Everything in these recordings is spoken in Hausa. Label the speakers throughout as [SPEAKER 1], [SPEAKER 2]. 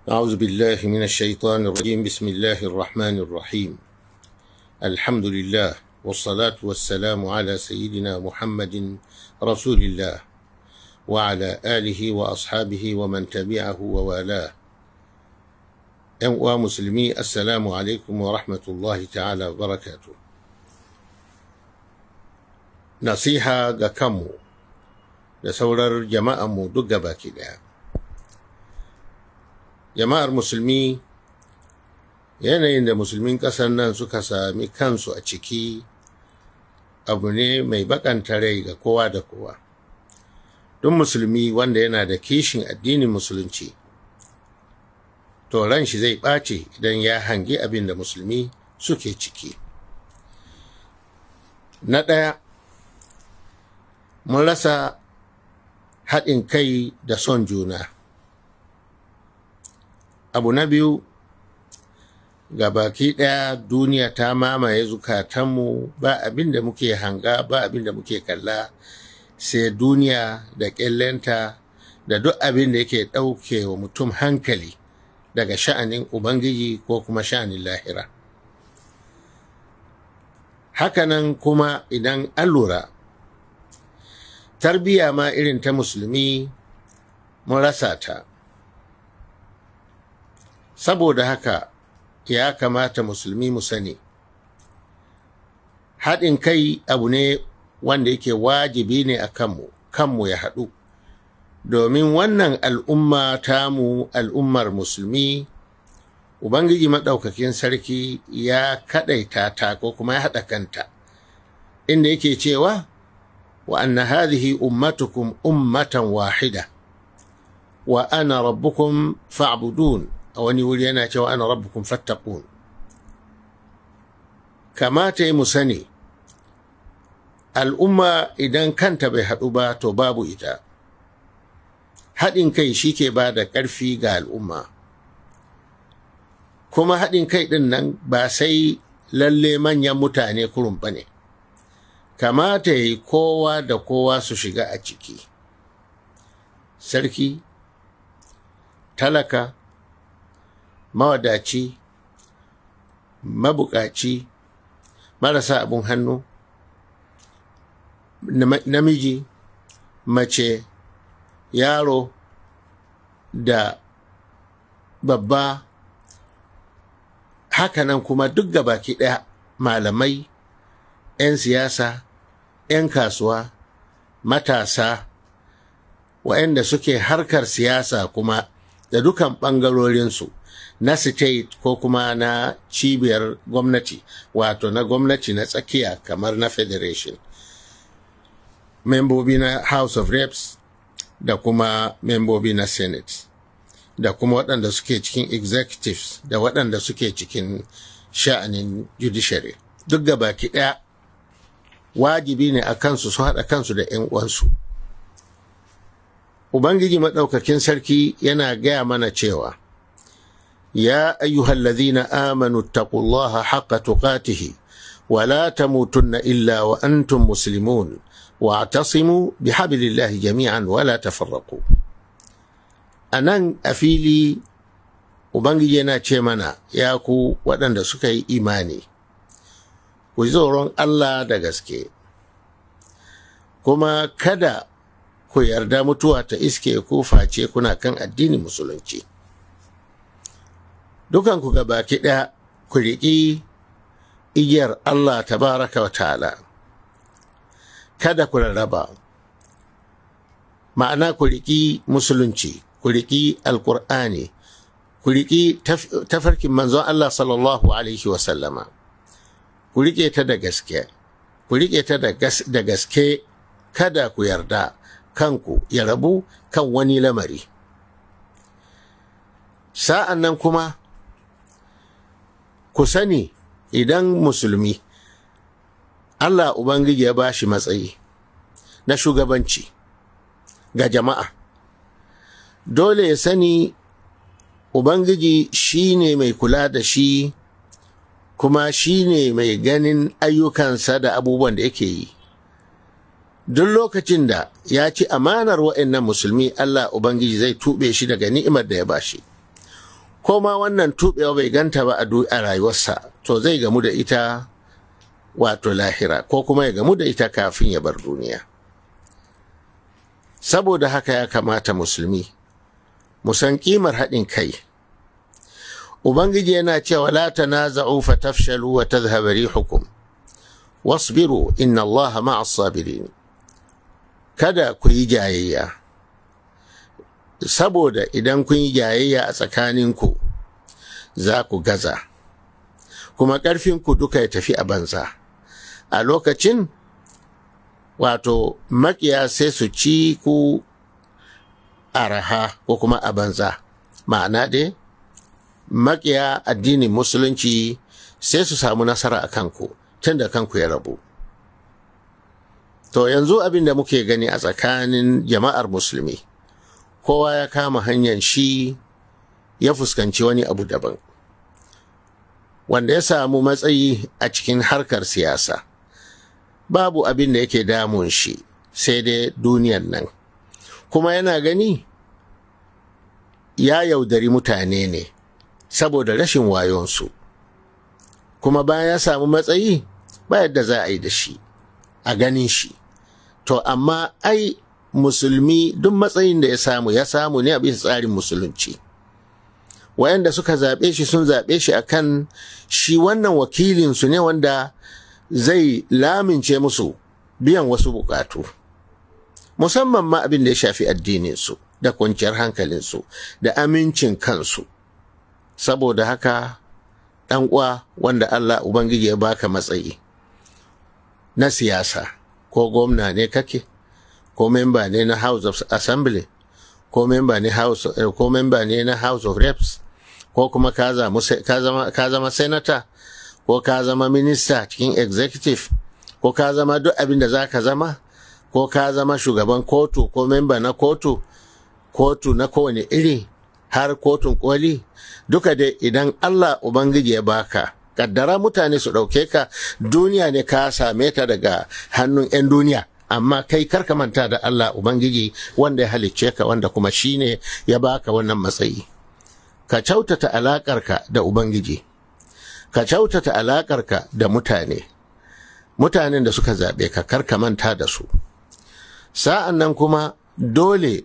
[SPEAKER 1] أعوذ بالله من الشيطان الرجيم. بسم الله الرحمن الرحيم. الحمد لله والصلاة والسلام على سيدنا محمد رسول الله وعلى آله وأصحابه ومن تبعه ووالاه. أيها مسلمي، السلام عليكم ورحمة الله تعالى وبركاته. نصيحة كمو da saurar jama'anmu duk gabaki daya. Jama'ar musulmi, yanayin da musulmin ƙasar nan suka sami kansu a ciki abu ne mai bakanta rai ga kowa da kowa. Duk musulmi wanda yana da kishin addinin musulunci, to ran shi zai ɓace idan ya hangi abin da musulmi suke ciki. Na ɗaya, mun rasa haɗin kai da son juna. Abu na biyu, gabaki ɗaya duniya ta mamaye zukatanmu, ba abin da muke hanga, ba abin da muke kalla sai duniya da ƙyallenta da duk abin da yake ɗauke wa mutum hankali daga sha'anin Ubangiji ko kuma sha'anin lahira. Hakanan kuma idan an lura, tarbiyya ma irin ta musulmi mun rasa ta. Saboda haka ya kamata musulmi mu sani, haɗin kai abu ne wanda yake wajibi ne a kanmu ya haɗu, domin wannan al'umma tamu, al'ummar musulmi, Ubangiji Maɗaukakin Sarki ya kaɗaita ta ko kuma ya haɗa kanta, inda yake cewa وأن هذه أمتكم أمة واحدة وأنا ربكم فاعبدون، أو أن يقول أنا وأنا ربكم فاتقون. كما تيمسني الأمة إذا كانت بهدوبة تباب إتا هدين كي شيكي بعد كرفي قال الأمة، كما هدين كي دنن باسي للي من يمتاني كلهم بني، kamata ya yi kowa da kowa su shiga a ciki, sarki, talaka, mawadaci, mabukaci, marasa abun hannu, namiji, mace, yaro da babba, hakanan kuma duk gabaki ɗaya, malamai, 'yan siyasa, 'yan kasuwa, matasa, waɗanda suke harkar siyasa kuma da dukan ɓangarorinsu na state ko kuma na cibiyar gwamnati, wato na gwamnati na tsakiya kamar na federation, membobi na House of Reps da kuma membobi na Senate, da kuma waɗanda suke cikin executives da waɗanda suke cikin sha'anin judiciary. Duk gabaki ɗaya wajibi ne a kansu su haɗa kansu da ‘yan uwansu. Ubangiji Maɗaukakin Sarki yana gaya mana cewa, Ya ayyuhallazina amanu taqullaha haqqa tuqatihi wa la tamutunna illa wa antum muslimun wa atasimu bihablillahi jami'an wa la tafarraqu. Anan a fili Ubangiji yana ce mana, ya ku waɗanda suka yi imani, ku ji tsoron Allah da gaske, kuma kada ku yarda mutuwa ta iske ku face kuna kan addinin musulunci. Dukanku gabaki ɗaya ku riƙi igiyar Allah tabaraka wa ta'ala, kada ku rarraba, ma'ana ku riƙi musulunci, ku riƙi alƙur'ani, ku riƙi tafarkin manzon Allah sallallahu alaihi wasallama. Ku riƙe ta da gaske, ku riƙe ta da gaske, kada ku yarda kanku ya rabu kan wani lamari. Sa'an nan kuma, ku sani idan musulmi Allah Ubangiji ya ba shi matsayi na shugabanci ga jama'a, dole ya sani Ubangiji shi ne mai kula da shi, kuma shi ne mai ganin ayyukansa da abubuwan da yake yi. Duk lokacin da ya ci amanar wa'annan musulmi, Allah Ubangiji zai tuɓe shi daga ni'imar da ya bashi. ko ma wannan tuɓewa bai ganta ba a rayuwarsa, to zai gamu da ita wato lahira, ko kuma ya gamu da ita kafin ya bar duniya. Saboda haka ya kamata musulmi mu san ƙimar haɗin kai. Ubangiji yana cewa la tanaza'u fatafshalu wa tadhhaba rihukum wasbiru inna Allaha ma'as sabirin. Kada ku yi jayayya, saboda idan kun yi jayayya a tsakaninku za ku gaza, kuma ƙarfinku duka ya tafi a banza. A lokacin wato makiya sai su ci ku araha ko kuma a banza, ma'ana dai makiya addinin musulunci sai su samu nasara a kanku tun da kanku ya rabu. To yanzu abin da muke gani a tsakanin jama'ar musulmi, kowa ya kama hanyar shi ya fuskanci wani abu daban, wanda ya samu matsayi a cikin harkar siyasa. Babu abin da yake damun shi sai dai duniyan nan, kuma yana gani ya yaudari mutane ne saboda rashin wayonsu, kuma bayan ya samu matsayi ba yadda za a yi da shi a ganin shi. To amma ai musulmi duk matsayin da ya samu ne a bisa tsarin musulunci. Wayanda suka zaɓe shi sun zaɓe shi akan shi wannan wakilinsu ne wanda zai lamince musu biyan wasu bukatu, musamman ma abin da ya shafi addininsu da kwanciyar hankalinsu da amincin kansu. Saboda haka ɗan uwa wanda Allah Ubangiji ya baka matsayi na siyasa, ko gwamna ne kake, ko memba ne na House of Assembly, ko memba ne na House of Reps, ko kuma ka zama senator, ko ka zama minista cikin executive, ko ka zama duk abin da za ka zama, ko ka zama shugaban kotu ko memba na kotu na kowane iri, har kotun koli, duka dai idan Allah Ubangiji ya baka, kaddara mutane su ɗauke ka duniya ne ka same ta daga hannun 'yan duniya, amma kai karka manta da Allah Ubangiji wanda ya halicce ka, wanda kuma shine ya baka wannan matsayi. Ka kyautata alaƙarka da Ubangiji, ka kyautata alaƙarka da mutanen da suka zaɓe ka, karka manta da su. Sa'an nan kuma dole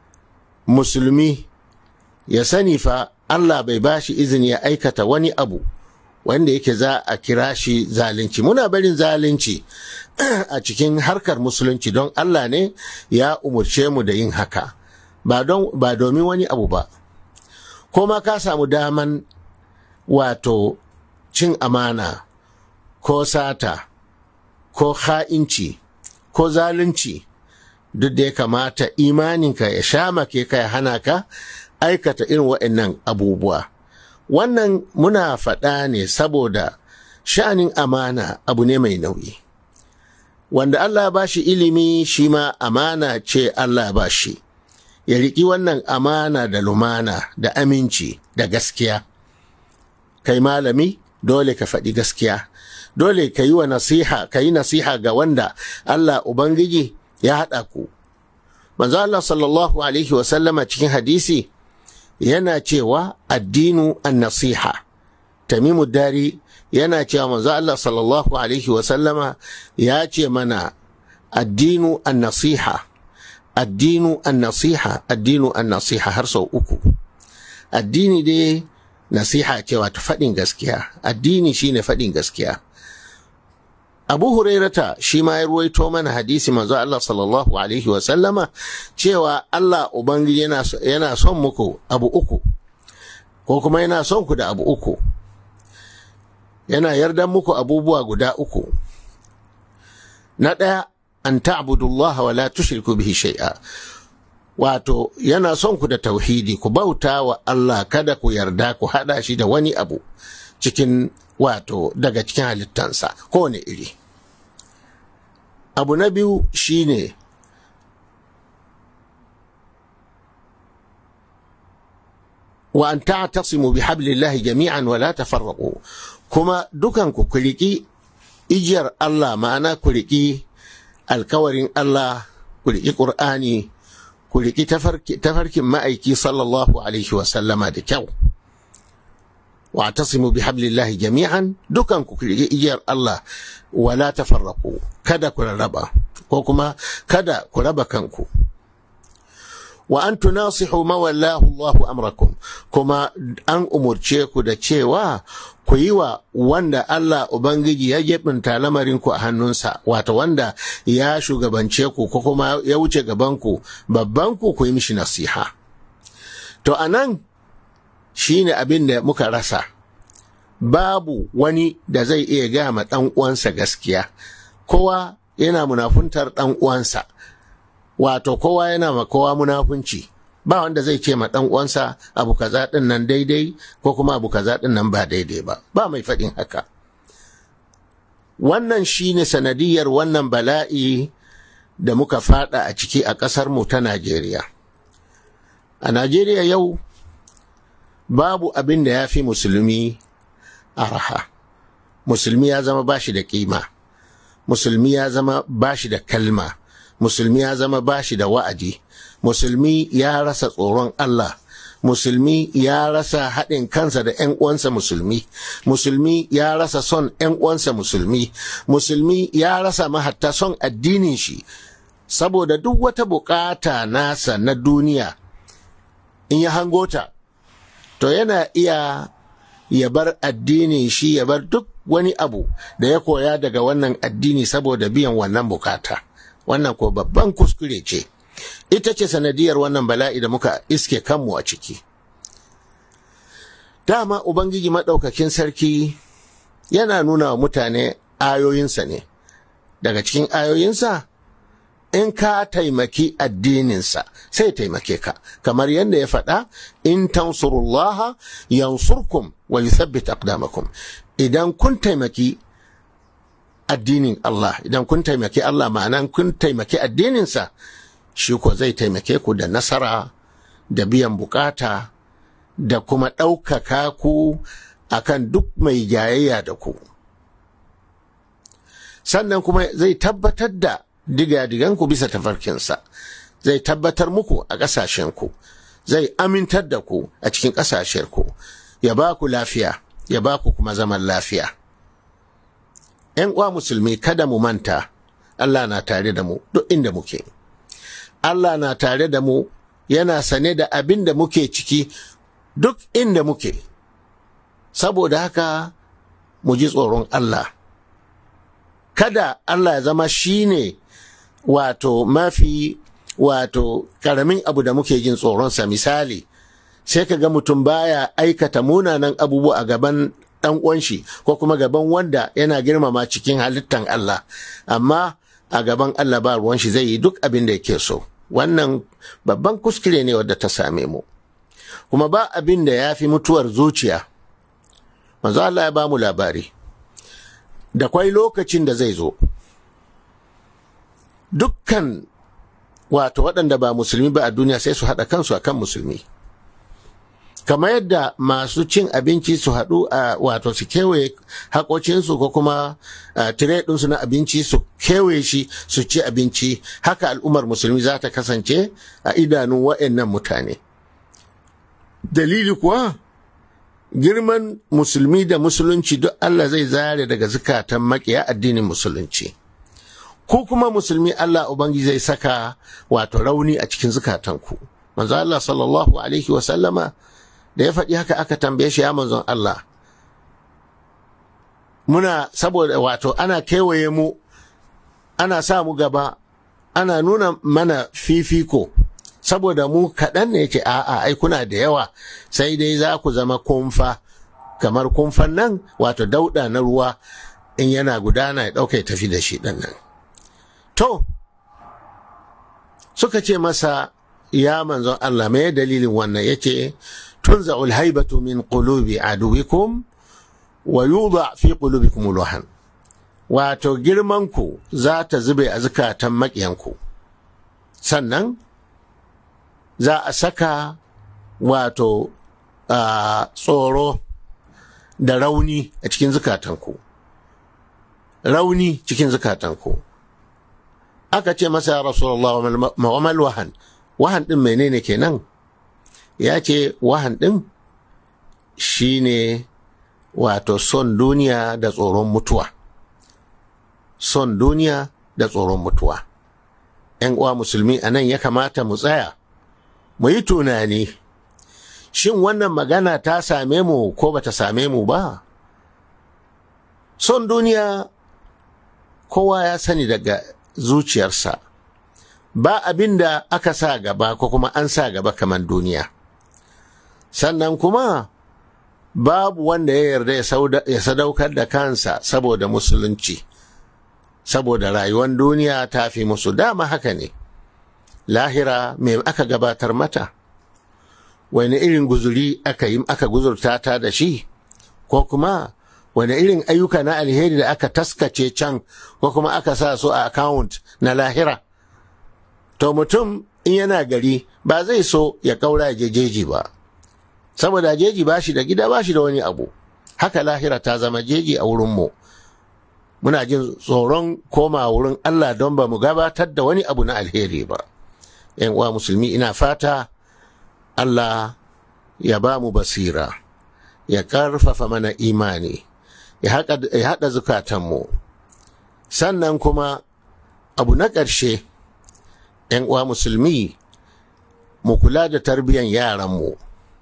[SPEAKER 1] musulmi ya sani fa Allah bai bashi izini ya aikata wani abu wanda yake za a kira shi zalunci. Muna barin zalunci a cikin harkar musulunci don Allah ne ya umurce mu da yin haka, ba domin wani abu ba. Ko ma ka samu daman wato cin amana ko sata ko ha'inci ko zalunci, duk da ya kamata imaninka ya shamake ka, ya hana ka aikata irin waɗannan abubuwa. Wannan muna faɗa ne saboda sha'anin amana abu ne mai nauyi, wanda Allah ba shi ilimi shi ma amana ce Allah ba shi, ya riƙi wannan amana da lumana da aminci da gaskiya. Kai malami dole ka faɗi gaskiya, dole ka yi nasiha ga wanda Allah Ubangiji ya haɗa ku. Manzo Allah sallallahu alaihi wasallama cikin hadisi yana cewa addinu an-nasiha. Tamimu Dari yana cewa manzo Allah sallallahu alaihi wasallama ya ce mana addinu an-nasiha, addinu an-nasiha, addinu an-nasiha har sau uku. Addini dai nasiha ce, wato faɗin gaskiya. Addini shine faɗin gaskiya. Abu Hurairata shi ma ya ruwaito mana hadisi manzo Allah sallallahu alaihi wa sallama cewa Allah Ubangiji yana son muku abu uku, ko kuma yana son ku da abu uku, yana yardan muku abubuwa guda uku. Na ɗaya, an ta'budullaha wa la tushriku bihi shay'a, wato yana son ku da tauhidi, ku bauta wa Allah, kada ku yarda ku hada shi da wani abu cikin daga cikin halittansa kowane iri. Abu na biyu shine wa an ta'tasimu bihablillahi jami'an wa la tafarraqu, kuma dukan ku riki ijiyar Allah, ma'ana ku riki alkawarin Allah, ku riki Qur'ani, ku riki tafarkin ma'aiki sallallahu alaihi wa sallama da kyau. wa'tasimu bihablillahi jami'an, dukan ku rike igiyar Allah, wala tafarraqu, kada ku raba ko kuma kada ku raba kanku. Wa an tunasihu mawallahu Allahu amrakum, kuma an umurce ku da cewa ku yi wa wanda Allah Ubangiji ya jibinta lamarin ku a hannunsa, wato wanda ya shugabance ku ko kuma ya wuce gaban ku, babban ku yi mishi nasiha. To anan shine abin da muka rasa. Babu wani da zai iya gaya ma ɗan uwansa gaskiya, kowa yana munafuntar ɗan uwansa, wato kowa yana ma kowa munafunci. Ba wanda zai ce ma ɗan uwansa abu kaza ɗin nan daidai ko kuma abu kaza ɗin nan ba daidai ba, ba mai faɗin haka. Wannan shine sanadiyar wannan bala'i da muka fada a ciki a ƙasar mu ta Najeriya. A Najeriya yau babu abin da ya fi musulmi araha. Musulmi ya zama bashi da kima, musulmi ya zama bashi da kalma, musulmi ya zama bashi da wa'adi, musulmi ya rasa tsoron Allah, musulmi ya rasa haɗin kansa da ‘yan uwansa musulmi, musulmi ya rasa son ‘yan uwansa musulmi, musulmi ya rasa mahatta son addinin shi, saboda duk wata bukata nasa na duniya in ya hangota, to yana iya ya bar addinin shi, ya bar duk wani abu da ya koya daga wannan addini saboda biyan wannan bukata. Wannan ko babban kuskure ce, ita ce sanadiyar wannan bala'i da muka iske kanmu a ciki. Dama Ubangiji Maɗaukakin Sarki yana nuna wa mutane ayoyinsa ne, daga cikin ayoyinsa in ka taimaki addininsa sai taimake ka, kamar yadda ya faɗa, in tansurullaha yansurkum wa yuthabbit aqdamakum. Idan kun taimaki addinin Allah, idan kun taimaki Allah, ma'anan kun taimaki addininsa, shi ko zai taimake ku da nasara, da biyan bukata, da kuma ɗaukaka ku akan duk mai jayayya da ku. Sannan kuma zai tabbatar da diga-diganku bisa tafarkinsa, zai tabbatar muku a ƙasashenku, zai amintar da ku a cikin ƙasashenku, ya ba ku lafiya, ya ba ku kuma zaman lafiya. ‘Yan uwa musulmi, kada mu manta, Allah na tare da mu duk inda muke. Allah na tare da mu, yana sane da abin da muke ciki duk inda muke. Saboda haka mu ji tsoron Allah. Kada Allah ya zama shine mafi karamin abu da muke jin tsoronsa. Misali, sai ka ga mutum baya aikata munanan abubuwa a gaban ɗan uwanshi ko kuma gaban wanda yana girmama cikin halittan Allah, amma a gaban Allah ba ruwan shi, zai yi duk abin da yake so. Wannan babban kuskure ne wadda ta same mu, kuma ba abin da ya fi mutuwar zuciya. Manzo Allah ya ba mu labari da kwai lokacin da zai zo dukkan waɗanda ba musulmi ba a duniya sai su haɗa kansu akan musulmi, kamar yadda masu cin abinci su haɗu a su kewaye haƙocinsu ko kuma tire ɗinsu na abinci su kewaye shi su ci abinci, haka al'ummar musulmi za ta kasance a idanun waɗannan mutane. Dalili kuwa girman musulmi da musulunci duk Allah zai zare daga zukatan maƙiya addinin musulunci. Ku kuma musulmi Allah Ubangiji zai saka rauni a cikin zukatanku. Manzo Allah sallallahu alaihi wa sallama da ya faɗi haka aka tambaye shi, ya manzon Allah, saboda ana kewaye mu, ana sa mu gaba, ana nuna mana fifiko saboda mu kaɗan ne. Yake a'a, ai kuna da yawa, sai dai za ku zama kumfa, kamar kumfan nan dauɗa na ruwa in yana gudana ya ɗauka ya tafi da shi ɗan nan. To suka ce masa, ya manzon Allah, me dalilin wannan? Yace tunza'ul haibatu min qulubi aduwikum wa yudha fi qulubikum alwahan. Girmanku za ta zube a zukatan maƙiyanku, sannan za a saka tsoro da rauni a cikin zukatanku, rauni cikin zukatanku. Aka ce masa, ya Rasulullah, wa mal wahan? Wahan din menene kenan? Ya ce wahan din shine wato son duniya da tsoron mutuwa. Son duniya da tsoron mutuwa. ‘Yan uwa musulmi, a nan ya kamata mu tsaya, mu yi tunani, shin wannan magana ta same mu ko ba ta same mu ba? Son duniya kowa ya sani daga zuciyarsa, ba abin da aka sa gaba ko kuma an sa gaba kamar duniya. Sannan kuma babu wanda ya yarda ya sadaukar da kansa saboda musulunci, saboda rayuwar duniya ta fi musu. Dama haka ne, lahira me aka gabatar mata? Wani irin guzuri aka guzurta ta da shi, ko kuma wani irin ayyuka na alheri da aka taskace can ko kuma aka sa su a account na lahira? To mutum in yana gari ba zai so ya kaura jeji ba, saboda jeji ba shi da gida, ba shi da wani abu. Haka lahira ta zama jeji a wurinmu. Muna jin tsoron koma wurin Allah don ba mu gabatar da wani abu na alheri ba. ‘Yan uwa musulmi, ina fata Allah ya ba mu basira, ya ƙarfafa mana imani, ya haɗa zukatanmu. Sannan kuma abu na ƙarshe, ‘yan uwa musulmi, mu kula da tarbiyyar yaranmu.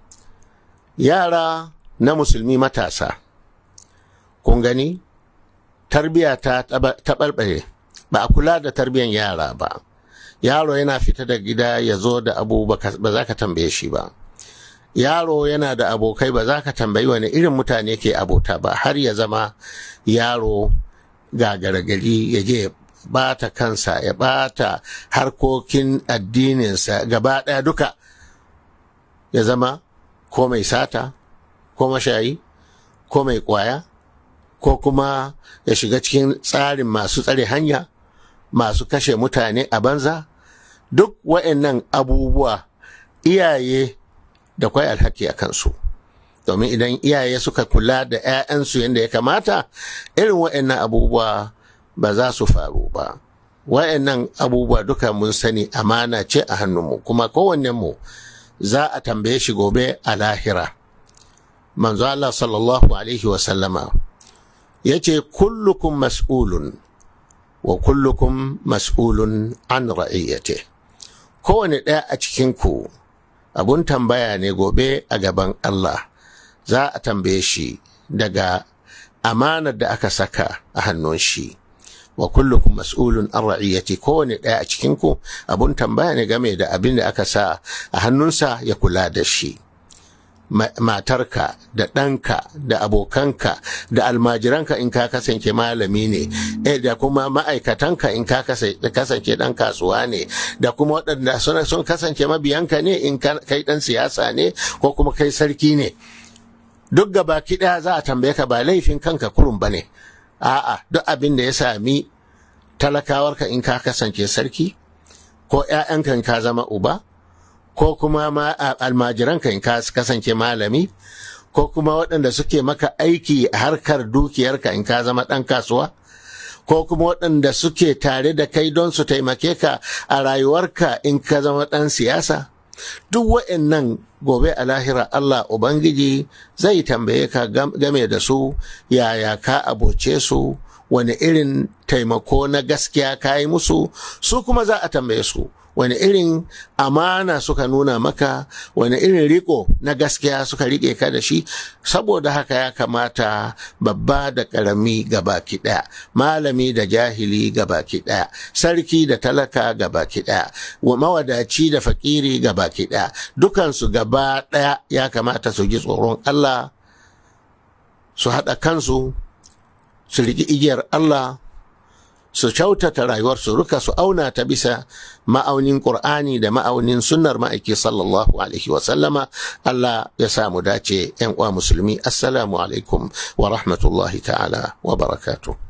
[SPEAKER 1] Yara na musulmi matasa, kun gani tarbiyya ta taɓarɓare, ba a kula da tarbiyyar yara ba. Yaro yana fita da gida ya zo da abu ba za ka tambaye shi ba. Yaro yana da abokai, ba za ka tambayi wani irin mutane ke abota ba, har ya zama yaro gagaragari ya je bata kansa, ya bata harkokin addininsa gaba ɗaya duka, ya zama ko mai sata, ko mashayi, ko mai kwaya, ko kuma ya shiga cikin tsarin masu tsare hanya, masu kashe mutane a banza. Duk wa'annan abubuwa iyaye da kwai alhaki a kansu, domin idan iyaye suka kula da 'ya'yansu yadda ya kamata, irin wa'annan abubuwa ba za su faru ba. Wa'annan abubuwa duka mun sani amana ce a hannunmu, kuma kowannenmu za a tambaye shi gobe a lahira. Manzo Allah sallallahu alaihi wasallama ya ce, kullukum mas'ulun wa kullukum mas'ulun an ra'iyyati. Kowane ɗaya a cikinku abun tambaya ne gobe a gaban Allah. Za a tambaye shi daga amanar da aka saka a hannun shi. Wa kullukum mas'ulun an ra'iyyati. Kowane ɗaya a cikinku abun tambaya ne game da abin da aka sa a hannunsa ya kula da shi. Matarka da ɗanka da abokanka da almajiranka in ka kasance malami ne, da kuma ma'aikatanka in ka kasance ɗan kasuwa ne, da kuma waɗanda sun kasance mabiyanka ne in kai ɗan siyasa ne ko kuma kai sarki ne. Duk gaba ɗaya za a tambaye ka, ba laifin kanka kurun ba ne. A'a, duk abin da ya sami talakawarka in ka kasance sarki, ko ‘ya'yanka in ka zama uba, ko kuma almajiranka in ka kasance malami, ko kuma waɗanda suke maka aiki a harkar dukiyarka in ka zama ɗan kasuwa, ko kuma waɗanda suke tare da kai don su taimake ka a rayuwarka in ka zama ɗan siyasa. Duk waɗannan gobe a lahira Allah Ubangiji zai tambaye ka game da su, yaya ka aboce su, wani irin taimako na gaskiya ka yi musu, su kuma za a tambaye su wani irin amana suka nuna maka, wani irin riko na gaskiya suka rike ka da shi. Saboda haka ya kamata babba da ƙarami gabaki ɗaya, malami da jahili gabaki ɗaya, sarki da talaka gabaki ɗaya, mawadaci da fakiri gabaki ɗaya, dukansu gaba ɗaya ya kamata su ji tsoron Allah, su haɗa kansu, su riƙi igiyar Allah, su kyautata rayuwarsu, ruka su auna ta bisa ma'aunin Qur'ani da ma'aunin sunnar ma'aiki sallallahu alaihi wa sallama. Allah ya samu dace. 'Yan uwa musulmi, assalamu alaikum wa rahmatullahi ta'ala wa barakatuh.